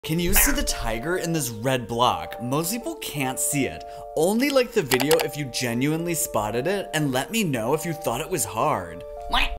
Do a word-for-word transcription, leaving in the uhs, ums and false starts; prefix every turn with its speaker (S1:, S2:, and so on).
S1: Can you see the tiger in this red block? Most people can't see it. Only like the video if you genuinely spotted it, and let me know if you thought it was hard.